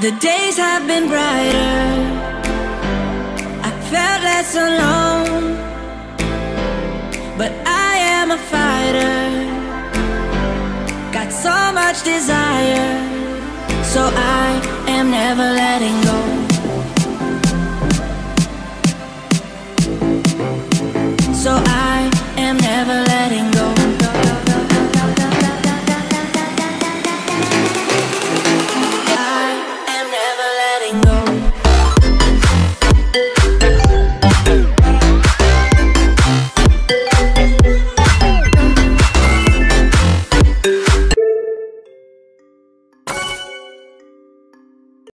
The days have been brighter, I felt less alone, but I am a fighter, got so much desire, so I am never letting go.